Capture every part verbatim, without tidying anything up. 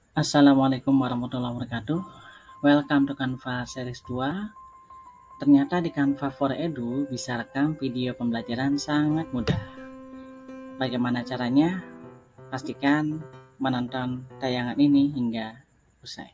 Assalamualaikum warahmatullahi wabarakatuh. Welcome to Canva Series dua. Ternyata di Canva for Edu bisa rekam video pembelajaran sangat mudah. Bagaimana caranya? Pastikan menonton tayangan ini hingga usai.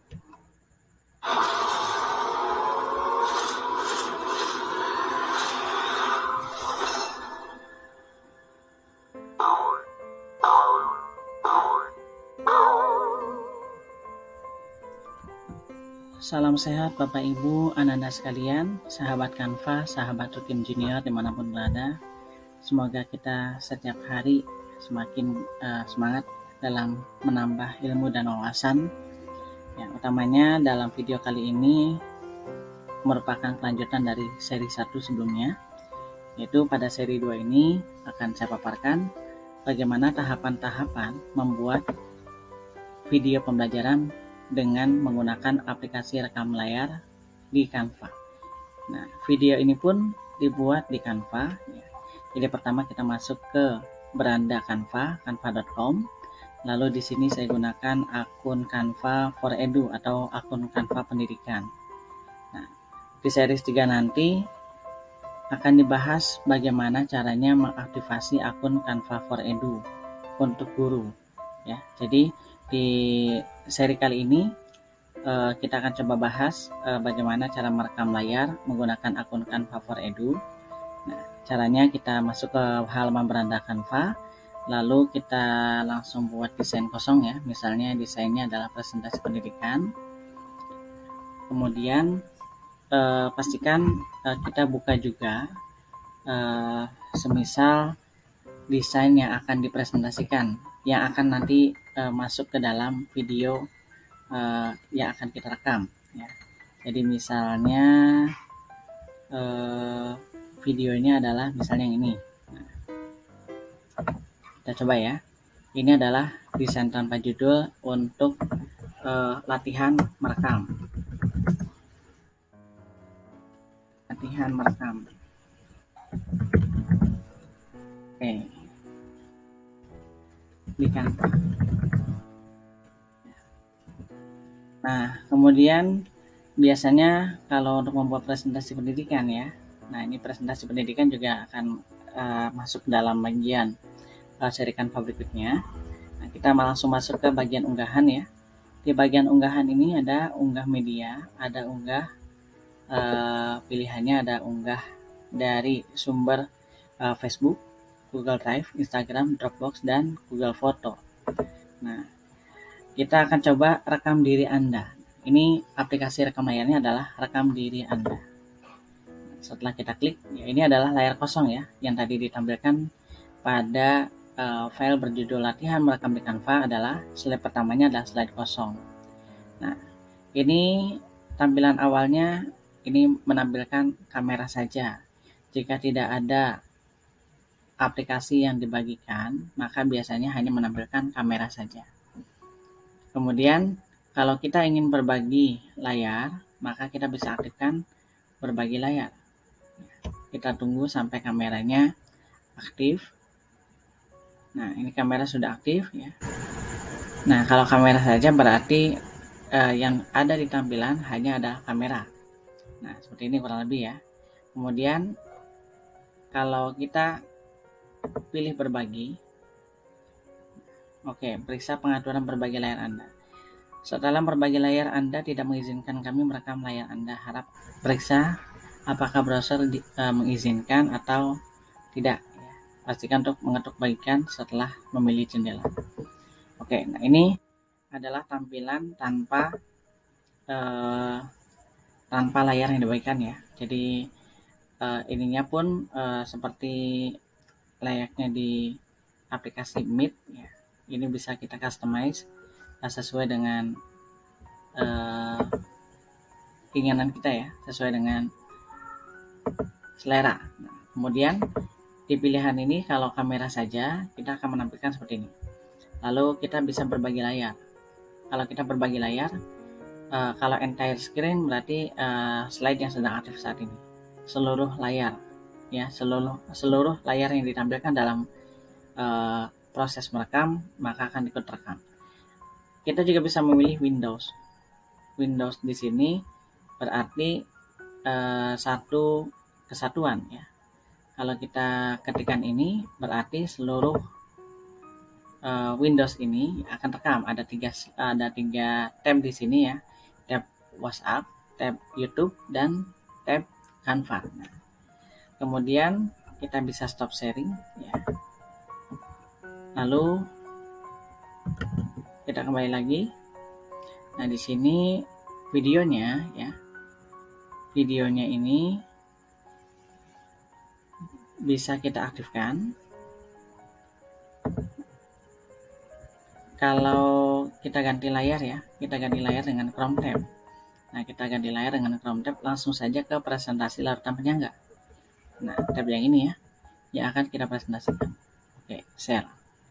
Salam sehat Bapak Ibu, Ananda sekalian, sahabat Canva, sahabat Rukin Junior dimanapun berada. Semoga kita setiap hari semakin uh, semangat dalam menambah ilmu dan wawasan. Yang utamanya dalam video kali ini merupakan kelanjutan dari seri satu sebelumnya, yaitu pada seri dua ini akan saya paparkan bagaimana tahapan-tahapan membuat video pembelajaran dengan menggunakan aplikasi rekam layar di Canva. Nah, video ini pun dibuat di Canva. Ya. Jadi pertama kita masuk ke beranda Canva, canva dot com. Lalu di sini saya gunakan akun Canva for Edu atau akun Canva pendidikan. Nah, di series tiga nanti akan dibahas bagaimana caranya mengaktifasi akun Canva for Edu untuk guru. Ya, jadi di seri kali ini uh, kita akan coba bahas uh, bagaimana cara merekam layar menggunakan akun Canva for Edu. Nah, caranya kita masuk ke halaman beranda Canva, lalu kita langsung buat desain kosong ya. Misalnya desainnya adalah presentasi pendidikan. Kemudian uh, pastikan uh, kita buka juga uh, semisal desain yang akan dipresentasikan, yang akan nanti uh, masuk ke dalam video uh, yang akan kita rekam ya. Jadi misalnya uh, videonya adalah misalnya yang ini. Nah, kita coba ya. Ini adalah desain tanpa judul untuk uh, latihan merekam. Latihan merekam. Oke. Di Canva. Nah, kemudian biasanya kalau untuk membuat presentasi pendidikan ya, nah ini presentasi pendidikan juga akan uh, masuk dalam bagian uh, seri Canva berikutnya. Nah, kita langsung masuk ke bagian unggahan ya. Di bagian unggahan ini ada unggah media, ada unggah uh, pilihannya, ada unggah dari sumber uh, Facebook, Google Drive, Instagram, Dropbox, dan Google Foto. Nah, kita akan coba rekam diri Anda. Ini aplikasi rekam layarnya adalah rekam diri Anda. Setelah kita klik, ya ini adalah layar kosong ya, yang tadi ditampilkan pada uh, file berjudul latihan merekam di Canva adalah slide pertamanya adalah slide kosong. Nah, ini tampilan awalnya ini menampilkan kamera saja. Jika tidak ada aplikasi yang dibagikan, maka biasanya hanya menampilkan kamera saja. Kemudian, kalau kita ingin berbagi layar, maka kita bisa aktifkan berbagi layar. Kita tunggu sampai kameranya aktif. Nah, ini kamera sudah aktif ya. Nah, kalau kamera saja berarti eh, yang ada di tampilan hanya ada kamera. Nah, seperti ini kurang lebih ya. Kemudian, kalau kita pilih berbagi, oke, periksa pengaturan berbagi layar Anda. Setelah berbagi layar Anda tidak mengizinkan kami merekam layar Anda, harap periksa apakah browser di, uh, mengizinkan atau tidak. Ya. Pastikan untuk mengetuk bagikan setelah memilih jendela. Oke, nah ini adalah tampilan tanpa uh, tanpa layar yang dibagikan ya. Jadi uh, ininya pun uh, seperti layaknya di aplikasi Meet ya. Ini bisa kita customize sesuai dengan uh, keinginan kita ya, sesuai dengan selera. Nah, kemudian di pilihan ini kalau kamera saja kita akan menampilkan seperti ini. Lalu kita bisa berbagi layar. Kalau kita berbagi layar, uh, kalau entire screen berarti uh, slide yang sedang aktif saat ini. Seluruh layar ya, seluruh seluruh layar yang ditampilkan dalam uh, proses merekam maka akan ikut rekam. kita juga bisa memilih Windows. Windows di sini berarti eh, satu kesatuan ya. Kalau kita ketikkan ini berarti seluruh uh, Windows ini akan rekam. Ada tiga ada tiga tab di sini ya, tab WhatsApp, tab YouTube, dan tab Canva. Nah, kemudian kita bisa stop sharing ya. Lalu kita kembali lagi. Nah, di sini videonya ya. Videonya ini bisa kita aktifkan. Kalau kita ganti layar ya, kita ganti layar dengan Chrome tab. Nah, kita ganti layar dengan Chrome tab, langsung saja ke presentasi larutan penyangga. Nah, tab yang ini ya, yang akan kita presentasikan. Oke, share.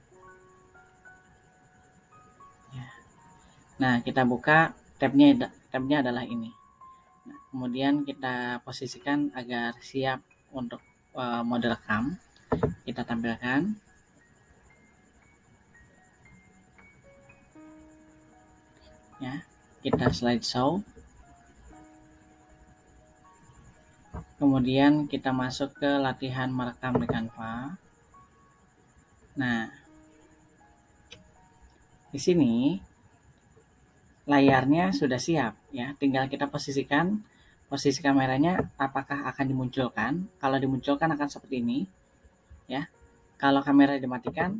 Ya. Nah, kita buka tabnya, tabnya adalah ini. Nah, kemudian kita posisikan agar siap untuk uh, mode rekam. Kita tampilkan. Ya, kita slideshow. Kemudian kita masuk ke latihan merekam di Canva. Nah, di sini layarnya sudah siap ya, tinggal kita posisikan posisi kameranya apakah akan dimunculkan. Kalau dimunculkan akan seperti ini ya. Kalau kamera dimatikan,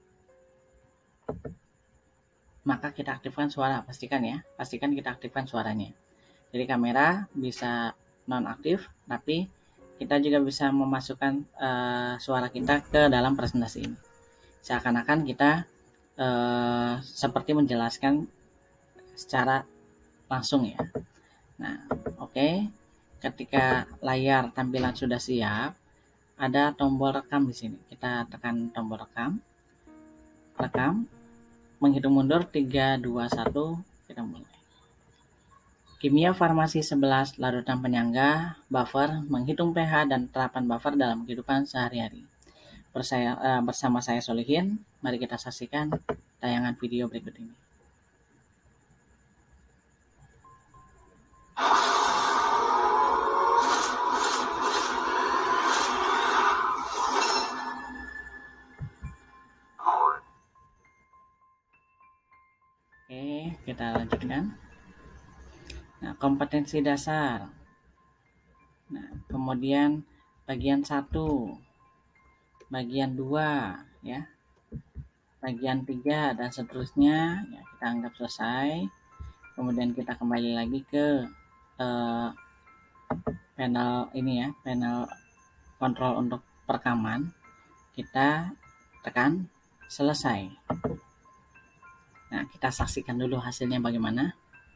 maka kita aktifkan suara, pastikan ya, pastikan kita aktifkan suaranya. Jadi kamera bisa nonaktif, tapi kita juga bisa memasukkan uh, suara kita ke dalam presentasi ini. Seakan-akan kita uh, seperti menjelaskan secara langsung ya. Nah, oke. Okay. Ketika layar tampilan sudah siap, ada tombol rekam di sini. Kita tekan tombol rekam. Rekam. Menghitung mundur tiga, dua, satu, kita mulai. Kimia farmasi sebelas, larutan penyangga, buffer, menghitung pH dan terapan buffer dalam kehidupan sehari-hari. Bersaya, uh, bersama saya Solihin, mari kita saksikan tayangan video berikut ini. Oke, kita lanjutkan. Nah, kompetensi dasar. Nah, kemudian bagian satu, bagian dua, ya, bagian tiga dan seterusnya. Ya, kita anggap selesai. Kemudian kita kembali lagi ke eh, panel ini ya, panel kontrol untuk perekaman. Kita tekan selesai. Nah, kita saksikan dulu hasilnya bagaimana.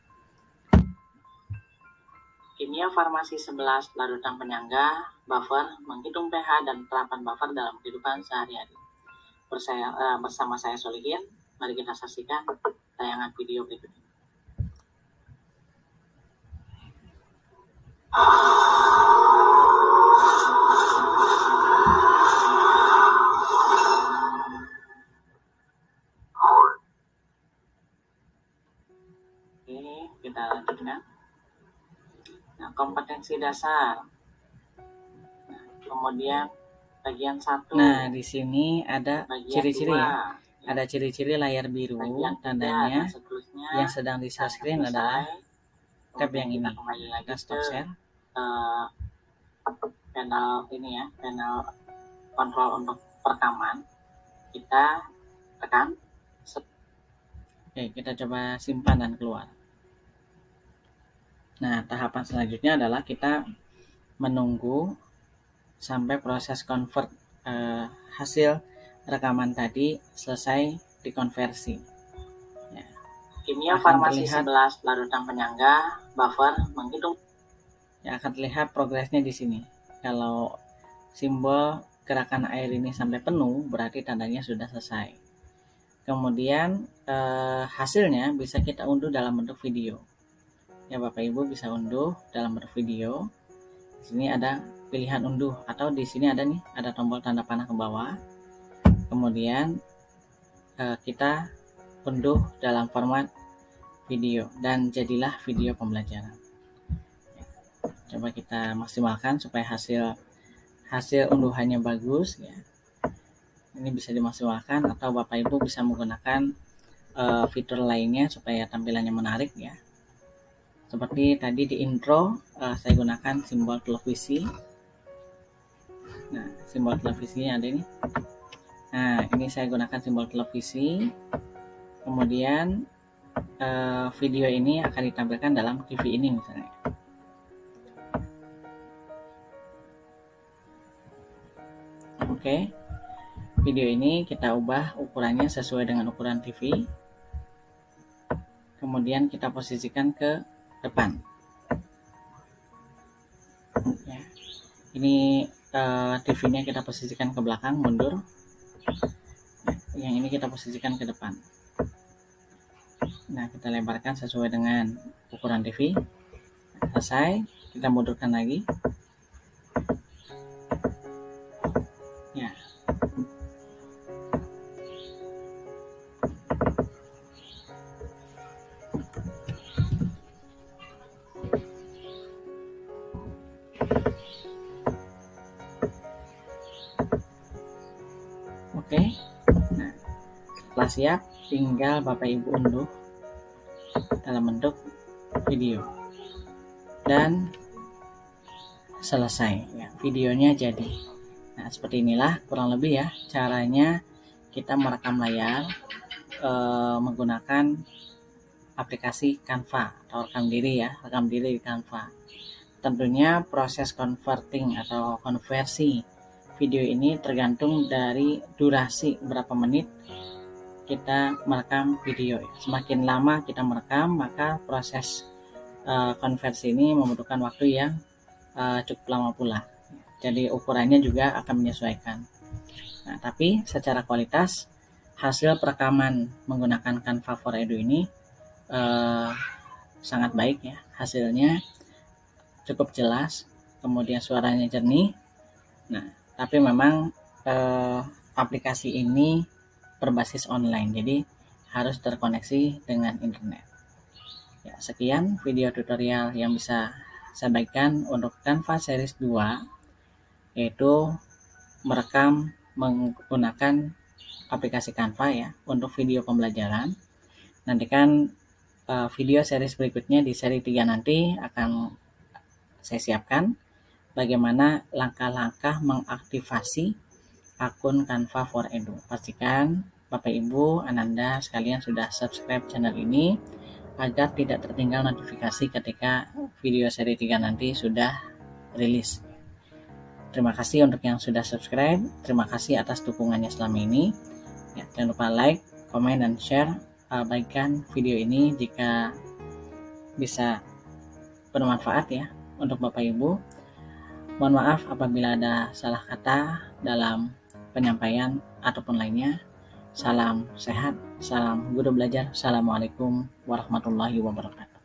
Kimia farmasi sebelas, larutan penyangga, buffer, menghitung pH dan terapan buffer dalam kehidupan sehari-hari. Bersama, uh, bersama saya Solihin, mari kita saksikan tayangan video berikut ini. Oke, kita lanjutkan. Nah, kompetensi dasar. Nah, kemudian bagian satu. Nah, di sini ada ciri-ciri ya. Ada ciri-ciri layar biru, tandanya yang sedang di share screen adalah tab yang ini. Kita stop share. Uh, panel ini ya, panel kontrol untuk perekaman. Kita tekan. Oke, kita coba simpan dan keluar. Nah, tahapan selanjutnya adalah kita menunggu sampai proses convert eh, hasil rekaman tadi selesai dikonversi. Ya. Kimia farmasi sebelas, larutan penyangga, buffer, menghitung. Ya, akan terlihat progresnya di sini. Kalau simbol gerakan air ini sampai penuh, berarti tandanya sudah selesai. Kemudian eh, hasilnya bisa kita unduh dalam bentuk video. Ya, Bapak Ibu bisa unduh dalam bentuk video. Di sini ada pilihan unduh, atau di sini ada nih, ada tombol tanda panah ke bawah. Kemudian eh, kita unduh dalam format video dan jadilah video pembelajaran. Coba kita maksimalkan supaya hasil hasil unduhannya bagus ya. Ini bisa dimaksimalkan, atau Bapak Ibu bisa menggunakan uh, fitur lainnya supaya tampilannya menarik ya. Seperti tadi di intro uh, saya gunakan simbol televisi. Nah, simbol televisinya ada ini. Nah, ini saya gunakan simbol televisi. Kemudian uh, video ini akan ditampilkan dalam T V ini misalnya. Oke. Okay. Video ini kita ubah ukurannya sesuai dengan ukuran T V. Kemudian kita posisikan ke depan. Ya. Ini uh, T V-nya kita posisikan ke belakang, mundur. Yang ini kita posisikan ke depan. Nah, kita lebarkan sesuai dengan ukuran T V. Selesai, kita mundurkan lagi. Ya. Oke, nah setelah siap tinggal Bapak Ibu unduh dalam bentuk video dan selesai ya, videonya jadi. Nah, seperti inilah kurang lebih ya caranya kita merekam layar e, menggunakan aplikasi Canva atau rekam diri ya, rekam diri di Canva. Tentunya proses converting atau konversi video ini tergantung dari durasi berapa menit kita merekam video. Semakin lama kita merekam, maka proses uh, konversi ini membutuhkan waktu yang uh, cukup lama pula. Jadi ukurannya juga akan menyesuaikan. Nah, tapi secara kualitas hasil perekaman menggunakan Canva for Edu ini uh, sangat baik ya. Hasilnya cukup jelas, kemudian suaranya jernih. Nah, tapi memang eh, aplikasi ini berbasis online, jadi harus terkoneksi dengan internet. Ya, sekian video tutorial yang bisa saya bagikan untuk Canva Series dua, yaitu merekam menggunakan aplikasi Canva ya untuk video pembelajaran. Nantikan eh, video series berikutnya di seri tiga nanti akan saya siapkan bagaimana langkah-langkah mengaktifasi akun Canva for Edu. Pastikan Bapak Ibu, Ananda sekalian sudah subscribe channel ini agar tidak tertinggal notifikasi ketika video seri tiga nanti sudah rilis. Terima kasih untuk yang sudah subscribe. Terima kasih atas dukungannya selama ini. Ya, jangan lupa like, komen, dan share. Uh, bagikan video ini jika bisa bermanfaat ya untuk Bapak Ibu. Mohon maaf apabila ada salah kata dalam penyampaian ataupun lainnya. Salam sehat, salam guru belajar. Assalamualaikum warahmatullahi wabarakatuh.